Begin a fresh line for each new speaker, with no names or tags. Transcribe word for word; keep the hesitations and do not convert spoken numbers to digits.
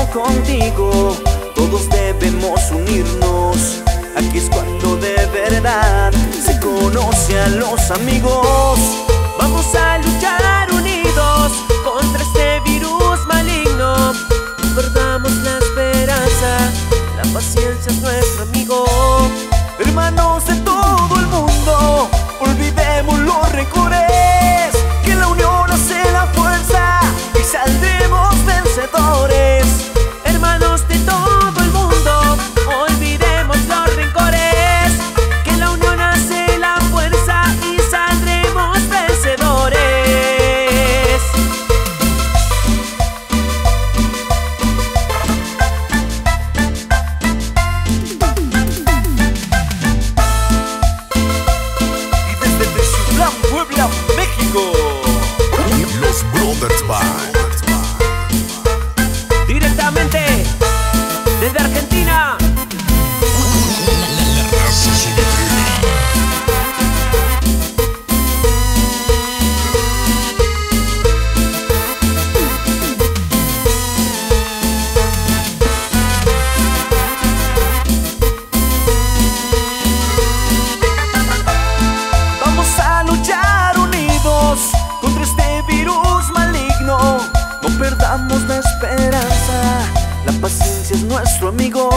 contigo, todos debemos unirnos. Aquí es cuando de verdad se conoce a los amigos.
Vamos a luchar unidos contra este virus maligno. No perdamos la esperanza, la paciencia es nuestro amigo.
Hermanos de todo el mundo, olvidemos los rencores, que la unión hace la fuerza y saldremos vencedores.
Hermanos de todo el mundo, olvidemos los rencores, que la unión hace la fuerza y saldremos vencedores.
Y desde Texutlán, Puebla, México,
Los Brothers Band.
Directamente desde Argentina.
La raza suprema.
vamos a luchar unidos contra este virus maligno. No perdamos la esperanza, la paciencia es nuestro amigo.